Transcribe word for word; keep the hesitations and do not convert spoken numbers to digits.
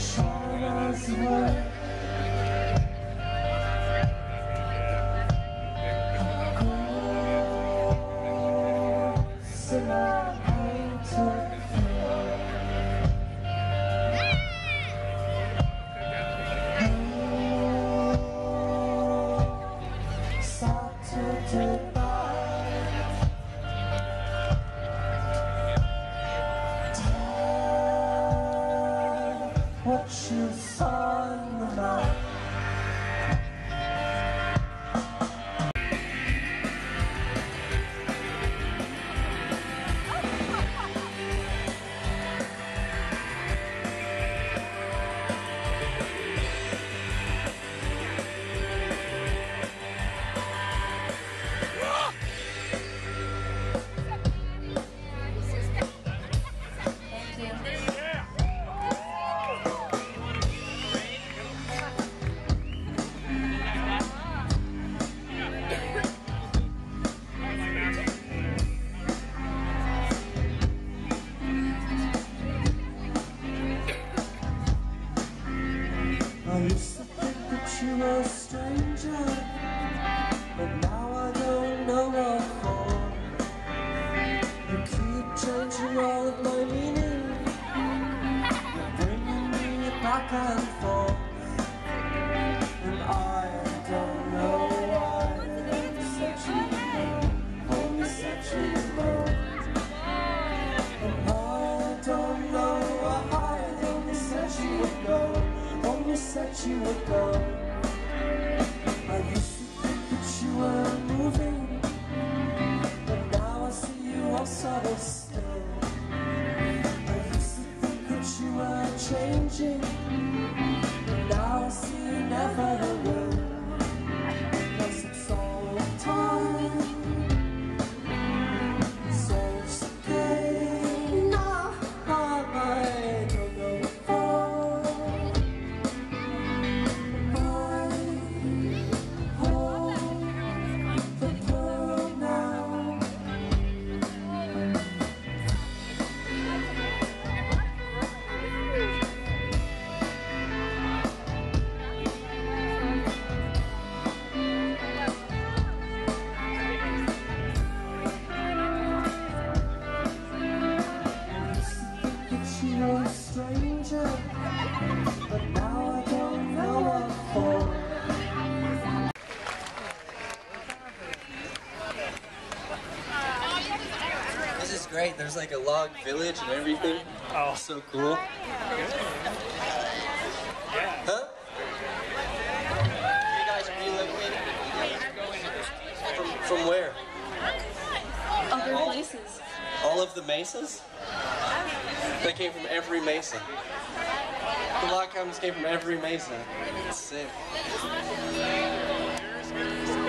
China's way. What you saw in the night. I used to think that you were a stranger, but now I don't know what for. You keep changing all of my meaning. You're bringing me back and forth, and I don't know why. Only said you know, only said you know, and I don't know why. Only said you would go. Only said you would go. I used to think that you were moving, but now I see you all sort of still. I used to think that you were changing, but now I see you never will. Cause it's all time, so it's okay. No, I don't know. You're a stranger, but now I don't know what for. This is great. There's like a log village and everything. Oh, so cool. Huh? You guys relocated? From, from where? Other places. All of the mesas? They came from every mesa. The log cabins came from every mesa. It's sick.